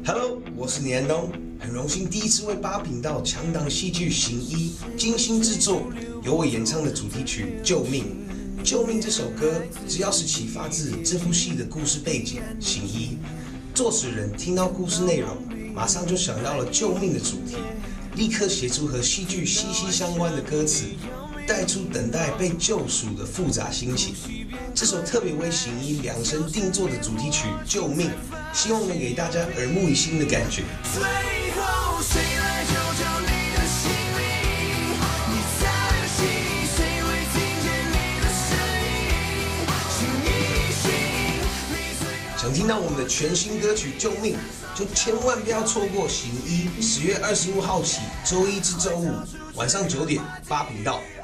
Hello， 我是倪安东，很荣幸第一次为8频道强档戏剧《行医》精心制作，由我演唱的主题曲《救命》。《救命》这首歌，只要是启发自这部戏的故事背景《行医》，作词人听到故事内容，马上就想到了救命的主题，立刻写出和戏剧息息相关的歌词，带出等待被救赎的复杂心情。这首特别为《行医》量身定做的主题曲《救命》，希望能给大家耳目一新的感觉。 最后谁来救救你的性命？你在心里，谁会听见你的声音？醒一醒， 想听到我们的全新歌曲《救命》，就千万不要错过《行医》10月25号起，周一至周五晚上9点8频道。